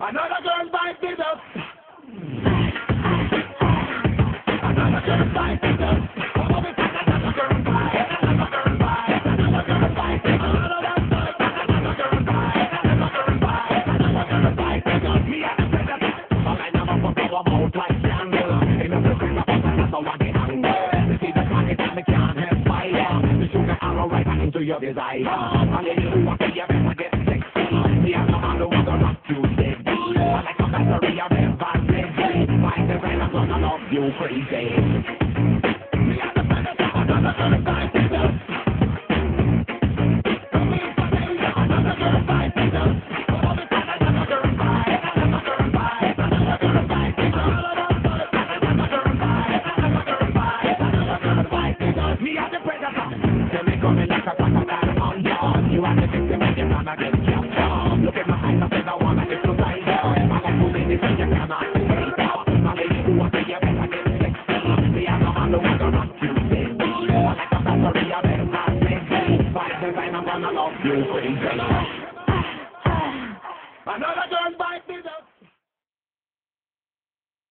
Another girl bite it up. Another girl bite it up. Come on, another girl bite. Another girl bite. Another girl bite it up. Another girl bite. Another girl bite. Another girl bite it up. Me and the president. All I never put our mouth like scandal. In the cream of butter, so I get hungry. This is the kind that me can't help fire. The sugar arrow right back into your desire. And then you want to you better get sexy. Me and the man who want to rock you steady. I like a battery of them bad ready. Find the friend I'm gonna love you crazy. Me and the friend another girl bite it up. Come here, another girl bite it up. Another girl bite, another girl bite, another girl bite it up. Another girl bite, another girl bite, another girl bite it up. Me and the predator. Tell me coming like a crocodile on John. You are the victim and you're gonna get jumped on. Look at my eyes, I said I wanna get to die down. I like to make it and you cannot stay down. My lady who wants to get better get sexy. Me and the man who want to rock you steady. I like a battery of them bad ready. Fight the time I'm gonna love you crazy.